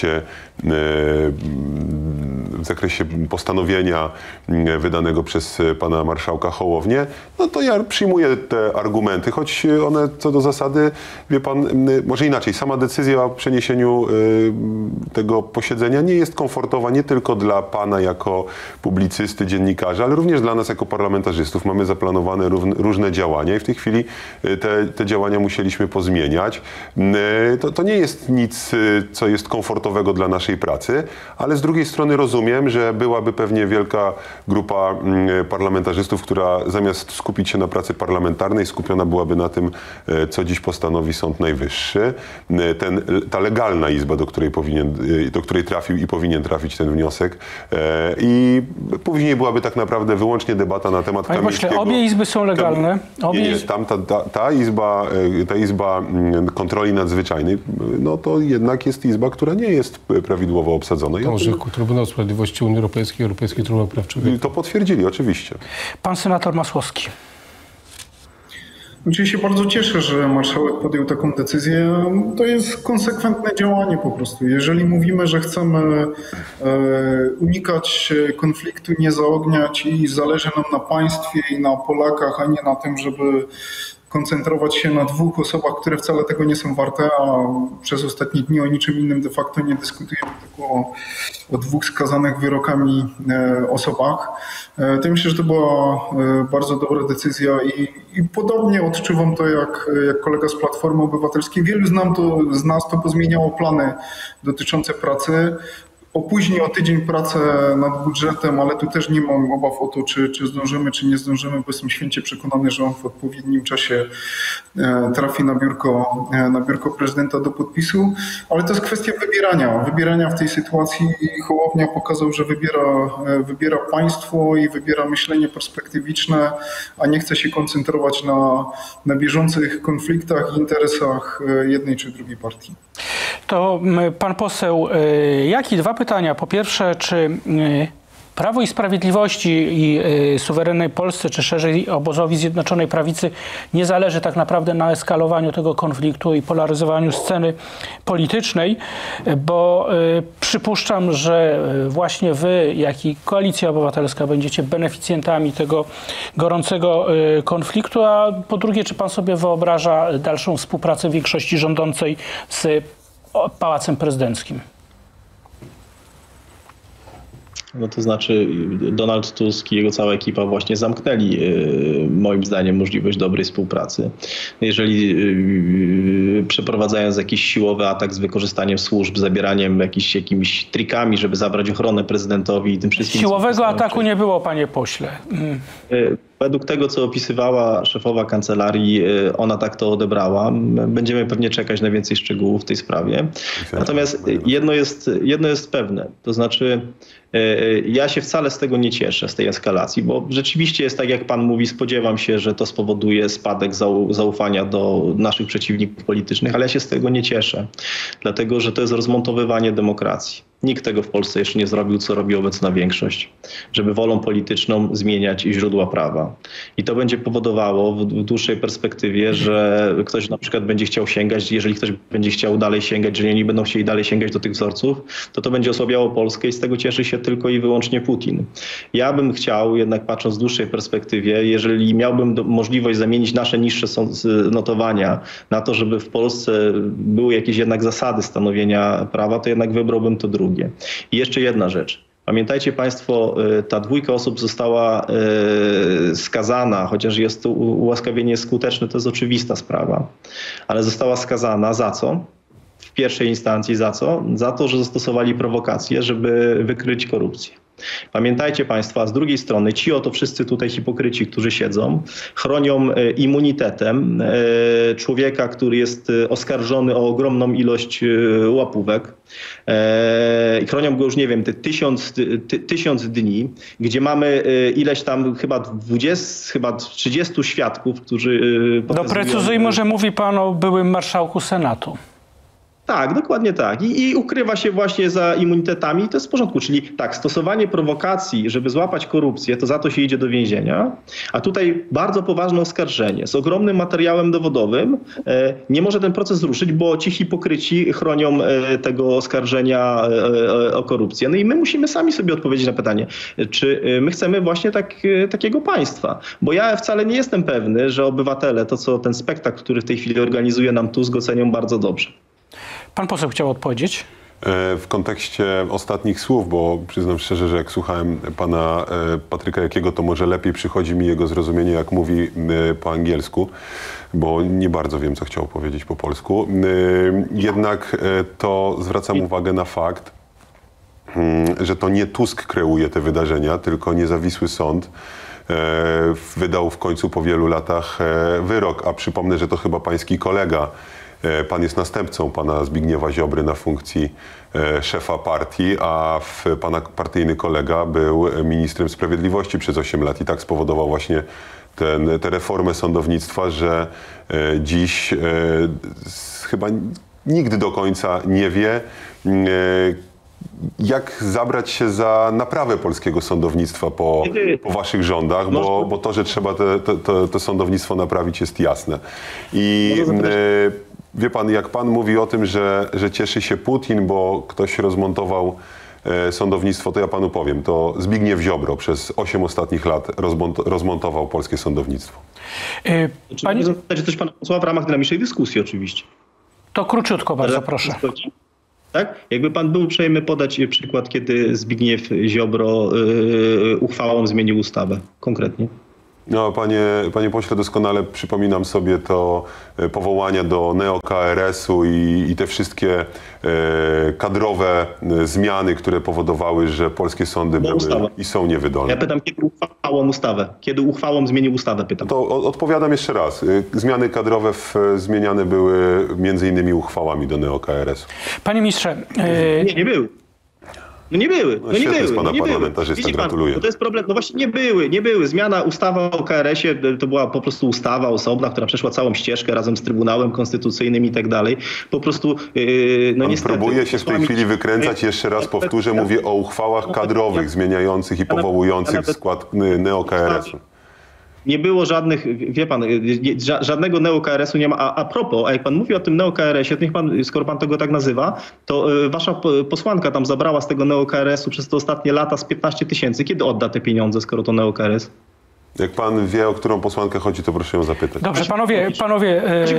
zakresie postanowienia wydanego przez pana marszałka Hołownię, no to ja przyjmuję te argumenty, choć one co do zasady, wie pan, może inaczej, sama decyzja o przeniesieniu tego posiedzenia nie jest komfortowa nie tylko dla pana jako publicysty, dziennikarza, ale również dla nas jako parlamentarzystów. Mamy zaplanowane różne działania i w tej chwili te działania musieliśmy pozmieniać. To nie jest nic, co jest komfortowego dla naszej pracy, ale z drugiej strony rozumiem, że byłaby pewnie wielka grupa parlamentarzystów, która zamiast skupić się na pracy parlamentarnej, skupiona byłaby na tym, co dziś postanowi Sąd Najwyższy. Ta legalna izba, do której trafił i powinien trafić ten wniosek. I później byłaby tak naprawdę wyłącznie debata na temat Kamińskiego. Panie pośle, obie izby są legalne. Ta izba kontroli nadzwyczajnej, no to jednak jest izba, która nie jest prawidłowo obsadzona. To orzekł Trybunał Sprawiedliwości Unii Europejskiej, Europejski Trybunał Praw Człowieka. To potwierdzili, oczywiście. Pan senator Masłowski. Oczywiście bardzo cieszę, że marszałek podjął taką decyzję. To jest konsekwentne działanie po prostu. Jeżeli mówimy, że chcemy unikać konfliktu, nie zaogniać i zależy nam na państwie i na Polakach, a nie na tym, żeby koncentrować się na dwóch osobach, które wcale tego nie są warte, a przez ostatnie dni o niczym innym de facto nie dyskutujemy, tylko o dwóch skazanych wyrokami osobach. To myślę, że to była bardzo dobra decyzja i podobnie odczuwam to jak kolega z Platformy Obywatelskiej. Wielu z nas to pozmieniało plany dotyczące pracy. Opóźni o tydzień pracę nad budżetem, ale tu też nie mam obaw o to, czy zdążymy, czy nie zdążymy, bo jestem święcie przekonany, że on w odpowiednim czasie trafi na biurko prezydenta do podpisu. Ale to jest kwestia wybierania w tej sytuacji. Hołownia pokazał, że wybiera państwo i wybiera myślenie perspektywiczne, a nie chce się koncentrować na bieżących konfliktach i interesach jednej czy drugiej partii. To pan poseł Jaki, dwa pytania. Po pierwsze, czy Prawo i Sprawiedliwości i suwerennej Polsce, czy szerzej obozowi Zjednoczonej Prawicy nie zależy tak naprawdę na eskalowaniu tego konfliktu i polaryzowaniu sceny politycznej, bo przypuszczam, że właśnie wy, jak i Koalicja Obywatelska będziecie beneficjentami tego gorącego konfliktu, a po drugie, czy pan sobie wyobraża dalszą współpracę większości rządzącej z Pałacem Prezydenckim? No to znaczy Donald Tusk i jego cała ekipa właśnie zamknęli moim zdaniem możliwość dobrej współpracy. Jeżeli przeprowadzając jakiś siłowy atak z wykorzystaniem służb, zabieraniem jakimiś trikami, żeby zabrać ochronę prezydentowi i tym wszystkim... Siłowego ataku nie było, panie pośle. Według tego, co opisywała szefowa kancelarii, ona tak to odebrała. Będziemy pewnie czekać na więcej szczegółów w tej sprawie. Natomiast jedno jest pewne, to znaczy ja się wcale z tego nie cieszę, z tej eskalacji, bo rzeczywiście jest tak, jak pan mówi, spodziewam się, że to spowoduje spadek zaufania do naszych przeciwników politycznych, ale ja się z tego nie cieszę, dlatego że to jest rozmontowywanie demokracji. Nikt tego w Polsce jeszcze nie zrobił, co robi obecna większość, żeby wolą polityczną zmieniać źródła prawa. I to będzie powodowało w dłuższej perspektywie, że ktoś na przykład będzie chciał sięgać, jeżeli ktoś będzie chciał dalej sięgać, że oni będą chcieli dalej sięgać do tych wzorców, to będzie osłabiało Polskę i z tego cieszy się tylko i wyłącznie Putin. Ja bym chciał, jednak patrząc w dłuższej perspektywie, jeżeli miałbym możliwość zamienić nasze niższe notowania na to, żeby w Polsce były jakieś jednak zasady stanowienia prawa, to jednak wybrałbym to drugie. I jeszcze jedna rzecz. Pamiętajcie państwo, ta dwójka osób została skazana, chociaż jest to ułaskawienie skuteczne, to jest oczywista sprawa, ale została skazana za co? W pierwszej instancji za co? Za to, że zastosowali prowokację, żeby wykryć korupcję. Pamiętajcie państwo, a z drugiej strony ci oto wszyscy tutaj hipokryci, którzy siedzą, chronią immunitetem człowieka, który jest oskarżony o ogromną ilość łapówek. Chronią go już, nie wiem, te 1000 dni, gdzie mamy ileś tam chyba 30 świadków, którzy pokazują... Doprecyzujmy, że mówi pan o byłym marszałku Senatu. Tak, dokładnie tak. I ukrywa się właśnie za immunitetami i to jest w porządku. Czyli tak, stosowanie prowokacji, żeby złapać korupcję, to za to się idzie do więzienia. A tutaj bardzo poważne oskarżenie z ogromnym materiałem dowodowym. Nie może ten proces ruszyć, bo ci hipokryci chronią tego oskarżenia o korupcję. No i my musimy sami sobie odpowiedzieć na pytanie, czy my chcemy właśnie takiego państwa. Bo ja wcale nie jestem pewny, że obywatele to, co ten spektakl, który w tej chwili organizuje nam Tusk, ocenią bardzo dobrze. Pan poseł chciał odpowiedzieć? W kontekście ostatnich słów, bo przyznam szczerze, że jak słuchałem pana Patryka Jakiego, to może lepiej przychodzi mi jego zrozumienie, jak mówi po angielsku, bo nie bardzo wiem, co chciał powiedzieć po polsku. Jednak to zwracam uwagę na fakt, że to nie Tusk kreuje te wydarzenia, tylko niezawisły sąd wydał w końcu po wielu latach wyrok, a przypomnę, że to chyba pański kolega. Pan jest następcą pana Zbigniewa Ziobry na funkcji szefa partii, a pana partyjny kolega był ministrem sprawiedliwości przez 8 lat i tak spowodował właśnie tę reformę sądownictwa, że dziś chyba nikt do końca nie wie, jak zabrać się za naprawę polskiego sądownictwa po waszych rządach, bo to, że trzeba to sądownictwo naprawić, jest jasne. I wie pan, jak pan mówi o tym, że cieszy się Putin, bo ktoś rozmontował sądownictwo, to ja panu powiem, to Zbigniew Ziobro przez 8 ostatnich lat rozmontował polskie sądownictwo. Pani... Czy coś pana posła w ramach dynamicznej dyskusji oczywiście. To króciutko bardzo proszę. Tak? Jakby pan był uprzejmy podać przykład, kiedy Zbigniew Ziobro uchwałą zmienił ustawę konkretnie. No, panie pośle, doskonale przypominam sobie to powołania do neo-KRS-u i te wszystkie kadrowe zmiany, które powodowały, że polskie sądy były i są niewydolne. Ja pytam, kiedy uchwałą ustawę? Kiedy uchwałą zmienił ustawę, pytam. To odpowiadam jeszcze raz. Zmiany kadrowe zmieniane były między innymi uchwałami do neo-KRS-u. Panie ministrze... Nie były. No nie były. No świetny z pana parlamentarzysta, gratuluję. To jest problem. No właśnie nie były. Zmiana ustawa o KRS-ie to była po prostu ustawa osobna, która przeszła całą ścieżkę razem z Trybunałem Konstytucyjnym i tak dalej. Po prostu no niestety... Próbuje się w tej chwili wykręcać, jeszcze raz powtórzę, mówię o uchwałach kadrowych zmieniających i powołujących skład neo-KRS-u. Nie było żadnych, wie pan, żadnego neo-KRS-u nie ma. A propos, a jak pan mówi o tym neo-KRS-ie, to niech pan, skoro pan tego tak nazywa, to wasza posłanka tam zabrała z tego neo-KRS-u przez te ostatnie lata z 15 000. Kiedy odda te pieniądze, skoro to neo-KRS? Jak pan wie, o którą posłankę chodzi, to proszę ją zapytać. Dobrze, panowie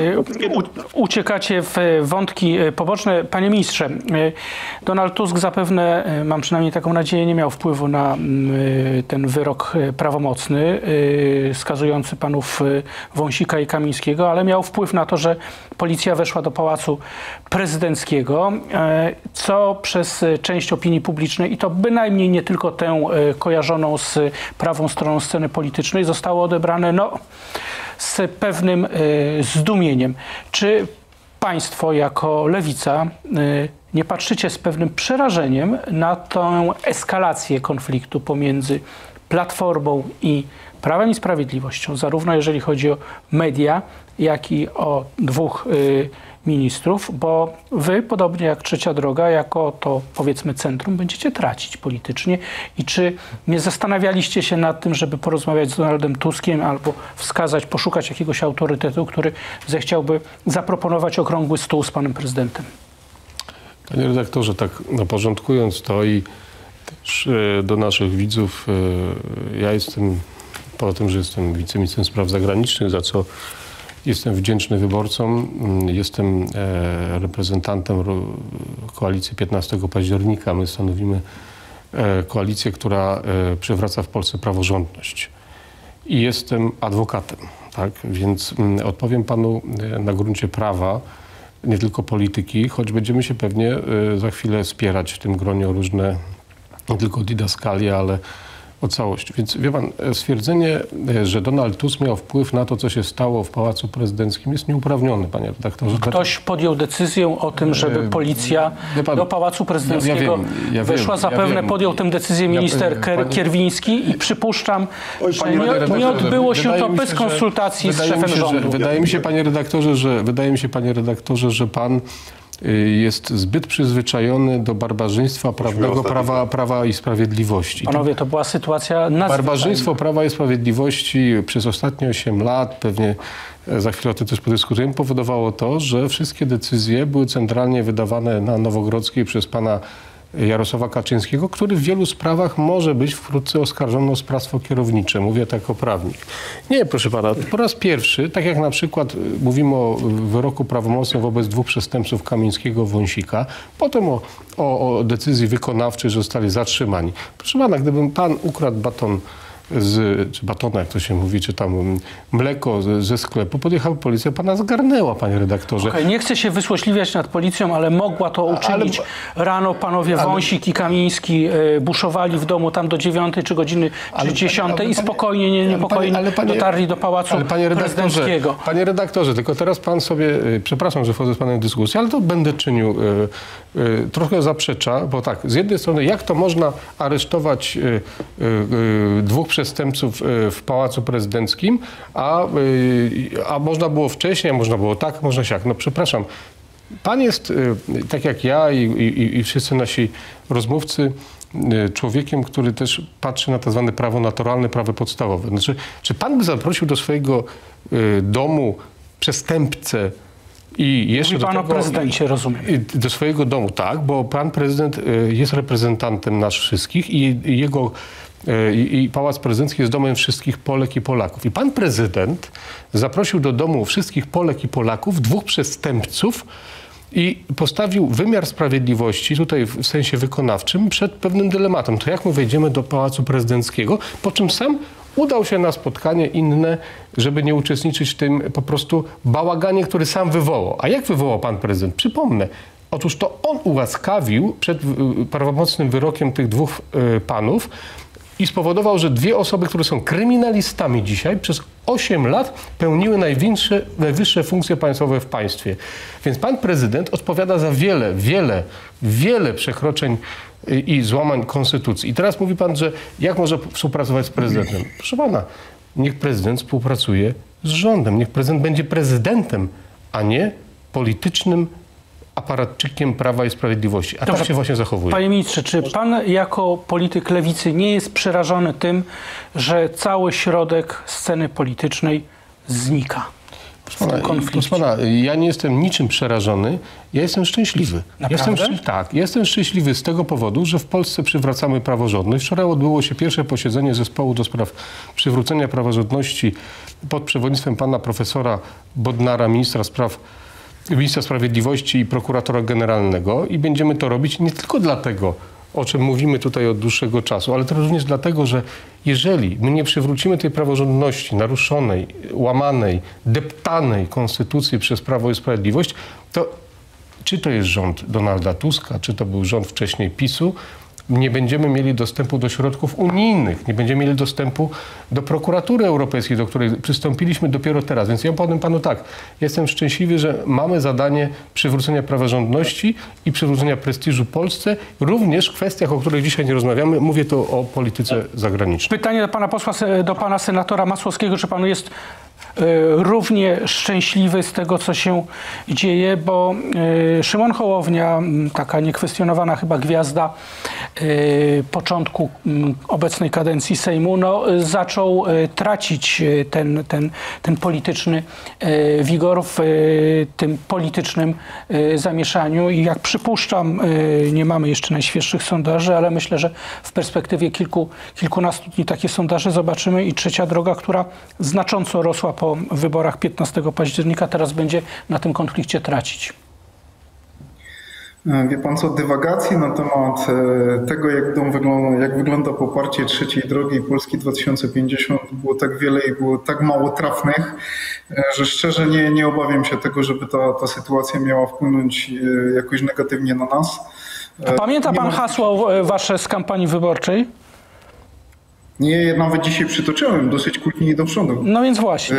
uciekacie w wątki poboczne. Panie ministrze, Donald Tusk zapewne, mam przynajmniej taką nadzieję, nie miał wpływu na ten wyrok prawomocny skazujący panów Wąsika i Kamińskiego, ale miał wpływ na to, że policja weszła do Pałacu Prezydenckiego, co przez część opinii publicznej, i to bynajmniej nie tylko tę kojarzoną z prawą stroną sceny politycznej, zostało odebrane z pewnym zdumieniem. Czy państwo jako lewica nie patrzycie z pewnym przerażeniem na tę eskalację konfliktu pomiędzy Platformą i Prawem i Sprawiedliwością, zarówno jeżeli chodzi o media, jak i o dwóch ministrów, bo wy, podobnie jak Trzecia Droga, jako to, powiedzmy, centrum, będziecie tracić politycznie. I czy nie zastanawialiście się nad tym, żeby porozmawiać z Donaldem Tuskiem albo poszukać jakiegoś autorytetu, który zechciałby zaproponować okrągły stół z panem prezydentem? Panie redaktorze, tak porządkując to i też do naszych widzów, ja jestem, po tym, że jestem wiceministrem spraw zagranicznych, za co jestem wdzięczny wyborcom. Jestem reprezentantem koalicji 15 października. My stanowimy koalicję, która przywraca w Polsce praworządność. I jestem adwokatem, tak? Więc odpowiem panu na gruncie prawa, nie tylko polityki, choć będziemy się pewnie za chwilę spierać w tym gronie o różne, nie tylko didaskalie, ale o całość. Więc wie pan, stwierdzenie, że Donald Tusk miał wpływ na to, co się stało w Pałacu Prezydenckim, jest nieuprawnione, panie redaktorze. Ktoś podjął decyzję o tym, żeby policja do Pałacu Prezydenckiego weszła. Zapewne podjął tę decyzję minister Kierwiński i przypuszczam, że nie odbyło się to bez konsultacji z szefem rządu. Wydaje mi się, panie redaktorze, że pan jest zbyt przyzwyczajony do barbarzyństwa prawnego prawa i sprawiedliwości. Panowie, to była sytuacja nadzwyczajna. Barbarzyństwo Prawa i Sprawiedliwości przez ostatnie 8 lat, pewnie za chwilę o tym też podyskutujemy, powodowało to, że wszystkie decyzje były centralnie wydawane na Nowogrodzkiej przez pana Jarosława Kaczyńskiego, który w wielu sprawach może być wkrótce oskarżony o sprawstwo kierownicze. Mówię tak jako prawnik. Nie, proszę pana, po raz pierwszy, tak jak na przykład mówimy o wyroku prawomocnym wobec dwóch przestępców Kamińskiego, Wąsika, potem o decyzji wykonawczej, że zostali zatrzymani. Proszę pana, gdybym pan ukradł baton czy batona, jak to się mówi, czy tam mleko ze sklepu, podjechała policja, pana zgarnęła, panie redaktorze. Okay, nie chcę się wysłośliwiać nad policją, ale mogła to uczynić. Rano panowie Wąsik i Kamiński buszowali w domu tam do 9 czy godziny 10 i spokojnie, niepokojnie dotarli do Pałacu Prezydenckiego. Panie redaktorze, tylko teraz pan sobie, przepraszam, że wchodzę z panem w dyskusję, ale to będę czynił, trochę zaprzecza, bo tak, z jednej strony, jak to można aresztować dwóch przestępców w Pałacu Prezydenckim, a można było wcześniej, a można było tak, można siak. No przepraszam, pan jest, tak jak ja i wszyscy nasi rozmówcy, człowiekiem, który też patrzy na tak zwane prawo naturalne, prawo podstawowe. Znaczy, czy pan by zaprosił do swojego domu przestępcę i jeszcze mówi pan o prezydencie, rozumiem. Do swojego domu, tak, bo pan prezydent jest reprezentantem nas wszystkich i Pałac Prezydencki jest domem wszystkich Polek i Polaków. I pan prezydent zaprosił do domu wszystkich Polek i Polaków dwóch przestępców i postawił wymiar sprawiedliwości, tutaj w sensie wykonawczym, przed pewnym dylematem. To jak my wejdziemy do Pałacu Prezydenckiego, po czym sam udał się na spotkanie inne, żeby nie uczestniczyć w tym po prostu bałaganie, który sam wywołał. A jak wywołał pan prezydent? Przypomnę. Otóż to on ułaskawił przed prawomocnym wyrokiem tych dwóch panów i spowodował, że 2 osoby, które są kryminalistami dzisiaj, przez 8 lat pełniły najwyższe funkcje państwowe w państwie. Więc pan prezydent odpowiada za wiele przekroczeń i złamań konstytucji. I teraz mówi pan, że jak może współpracować z prezydentem? Proszę pana, niech prezydent współpracuje z rządem. Niech prezydent będzie prezydentem, a nie politycznym aparatczykiem Prawa i Sprawiedliwości. A tak się właśnie zachowuje. Panie ministrze, czy pan jako polityk lewicy nie jest przerażony tym, że cały środek sceny politycznej znika? Proszę pana, ja nie jestem niczym przerażony, ja jestem szczęśliwy. Jestem szczęśliwy z tego powodu, że w Polsce przywracamy praworządność. Wczoraj odbyło się pierwsze posiedzenie zespołu do spraw przywrócenia praworządności pod przewodnictwem pana profesora Bodnara, ministra Sprawiedliwości i prokuratora generalnego, i będziemy to robić nie tylko dlatego, o czym mówimy tutaj od dłuższego czasu, ale to również dlatego, że jeżeli my nie przywrócimy tej praworządności naruszonej, łamanej, deptanej konstytucji przez Prawo i Sprawiedliwość, to czy to jest rząd Donalda Tuska, czy to był rząd wcześniej PiS-u, nie będziemy mieli dostępu do środków unijnych, nie będziemy mieli dostępu do prokuratury europejskiej, do której przystąpiliśmy dopiero teraz. Więc ja powiem panu tak, jestem szczęśliwy, że mamy zadanie przywrócenia praworządności i przywrócenia prestiżu Polsce, również w kwestiach, o których dzisiaj nie rozmawiamy. Mówię tu o polityce zagranicznej. Pytanie do pana posła, do pana senatora Masłowskiego, czy pan jest równie szczęśliwy z tego, co się dzieje, bo Szymon Hołownia, taka niekwestionowana chyba gwiazda początku obecnej kadencji Sejmu, zaczął tracić ten polityczny wigor w tym politycznym zamieszaniu i jak przypuszczam, nie mamy jeszcze najświeższych sondaży, ale myślę, że w perspektywie kilkunastu dni takie sondaże zobaczymy i Trzecia Droga, która znacząco rosła po wyborach 15 października, teraz będzie na tym konflikcie tracić. Wie pan co, dywagacji na temat tego, jak wygląda poparcie Trzeciej Drogi Polski 2050 było tak wiele i było tak mało trafnych, że szczerze nie obawiam się tego, żeby ta sytuacja miała wpłynąć jakoś negatywnie na nas. A pamięta pan hasło wasze z kampanii wyborczej? Nie, nawet dzisiaj przytoczyłem, dosyć kłótni do przodu. No więc właśnie.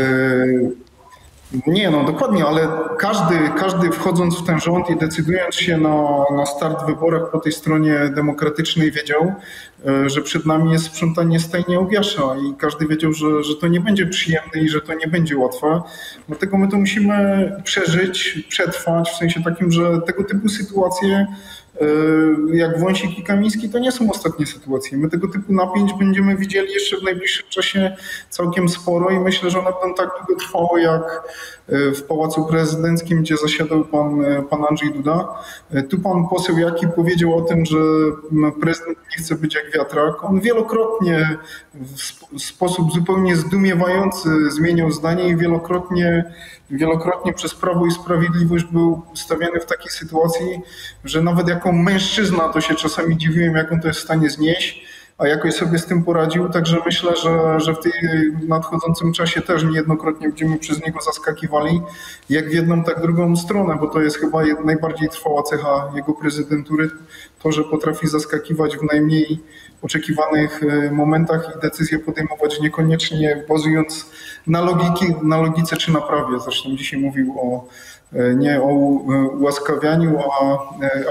Nie, no dokładnie, ale każdy wchodząc w ten rząd i decydując się na start w wyborach po tej stronie demokratycznej wiedział, że przed nami jest sprzątanie stajni Ogiasza i każdy wiedział, że to nie będzie przyjemne i że to nie będzie łatwe. Dlatego my to musimy przeżyć, przetrwać, w sensie takim, że tego typu sytuacje jak Wąsik i Kamiński to nie są ostatnie sytuacje. My tego typu napięć będziemy widzieli jeszcze w najbliższym czasie całkiem sporo i myślę, że one będą tak długo trwały jak w Pałacu Prezydenckim, gdzie zasiadał pan Andrzej Duda. Tu pan poseł Jaki powiedział o tym, że prezydent nie chce być jak wiatrak. On wielokrotnie w sposób zupełnie zdumiewający zmieniał zdanie i wielokrotnie przez Prawo i Sprawiedliwość był stawiany w takiej sytuacji, że nawet jako mężczyzna to się czasami dziwiłem, jak on to jest w stanie znieść, a jakoś sobie z tym poradził. Także myślę, że w tej nadchodzącym czasie też niejednokrotnie będziemy przez niego zaskakiwali, jak w jedną, tak w drugą stronę, bo to jest chyba najbardziej trwała cecha jego prezydentury, to, że potrafi zaskakiwać w najmniej oczekiwanych momentach i decyzje podejmować niekoniecznie bazując na logice czy na prawie. Zresztą dzisiaj mówił nie o ułaskawianiu, a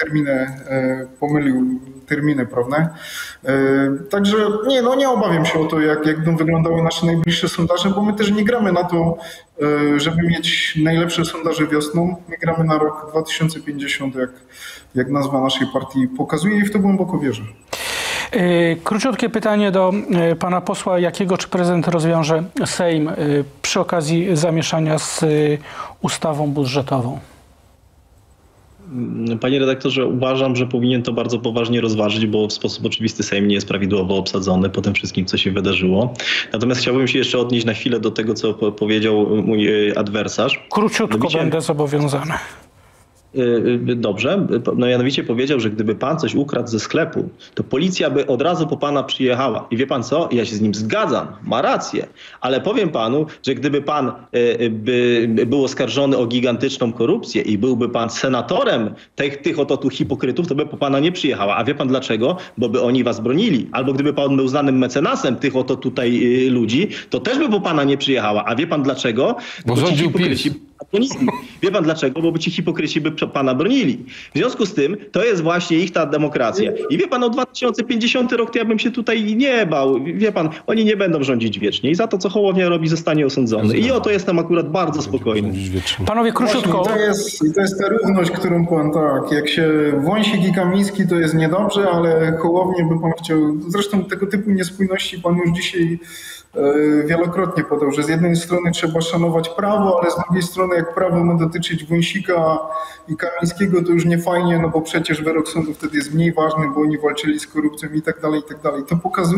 pomylił terminy prawne. Także nie obawiam się o to, jak będą wyglądały nasze najbliższe sondaże, bo my też nie gramy na to, żeby mieć najlepsze sondaże wiosną. My gramy na rok 2050, jak nazwa naszej partii pokazuje i w to głęboko wierzę. Króciutkie pytanie do pana posła Jakiego. Czy prezydent rozwiąże Sejm przy okazji zamieszania z ustawą budżetową? Panie redaktorze, uważam, że powinien to bardzo poważnie rozważyć, bo w sposób oczywisty Sejm nie jest prawidłowo obsadzony po tym wszystkim, co się wydarzyło. Natomiast chciałbym się jeszcze odnieść na chwilę do tego, co powiedział mój adwersarz. Króciutko będę zobowiązany. Dobrze, no mianowicie powiedział, że gdyby pan coś ukradł ze sklepu, to policja by od razu po pana przyjechała. I wie pan co? Ja się z nim zgadzam, ma rację. Ale powiem panu, że gdyby pan był oskarżony o gigantyczną korupcję i byłby pan senatorem tych oto tu hipokrytów, to by po pana nie przyjechała. A wie pan dlaczego? Bo by oni was bronili. Albo gdyby pan był znanym mecenasem tych oto tutaj ludzi, to też by po pana nie przyjechała. A wie pan dlaczego? Bo rządził PiS. Wie pan dlaczego? Bo ci hipokryci by pana bronili. W związku z tym to jest właśnie ich ta demokracja. I wie pan, o 2050 rok to ja bym się tutaj nie bał. Wie pan, oni nie będą rządzić wiecznie i za to, co Hołownia robi, zostanie osądzony. I o to jestem akurat bardzo spokojny. Panowie, króciutko. To jest ta równość, którą pan jak się Wąsik i Kamiński, to jest niedobrze, ale Hołownię by pan chciał, zresztą tego typu niespójności pan już dzisiaj wielokrotnie podał, że z jednej strony trzeba szanować prawo, ale z drugiej strony jak prawo ma dotyczyć Wąsika i Kamińskiego, to już nie fajnie, no bo przecież wyrok sądu wtedy jest mniej ważny, bo oni walczyli z korupcją i tak dalej, i tak dalej.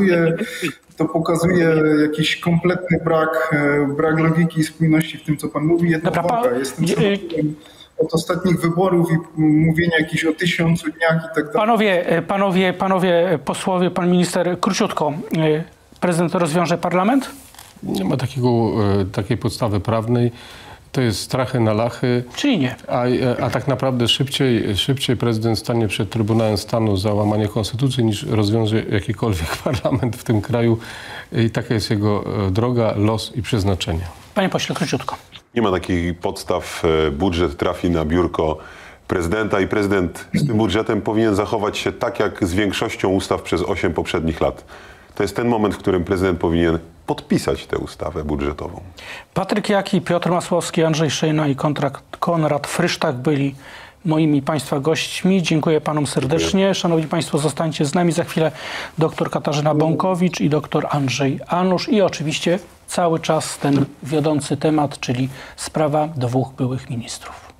To pokazuje jakiś kompletny brak logiki i spójności w tym, co pan mówi. Jestem od ostatnich wyborów i mówienia jakichś o 1000 dniach i tak dalej. Panowie posłowie, pan minister, króciutko. Prezydent rozwiąże parlament? Nie ma takiej podstawy prawnej. To jest strachy na lachy. Czyli nie. A tak naprawdę szybciej prezydent stanie przed Trybunałem Stanu za łamanie konstytucji, niż rozwiąże jakikolwiek parlament w tym kraju. I taka jest jego droga, los i przeznaczenie. Panie pośle, króciutko. Nie ma takich podstaw. Budżet trafi na biurko prezydenta i prezydent z tym budżetem powinien zachować się tak, jak z większością ustaw przez 8 poprzednich lat. To jest ten moment, w którym prezydent powinien podpisać tę ustawę budżetową. Patryk Jaki, Piotr Masłowski, Andrzej Szejna i Konrad Frysztak byli moimi państwa gośćmi. Dziękuję panom serdecznie. Dziękuję. Szanowni państwo, zostańcie z nami. Za chwilę dr Katarzyna Bąkowicz i dr Andrzej Anusz. I oczywiście cały czas ten wiodący temat, czyli sprawa 2 byłych ministrów.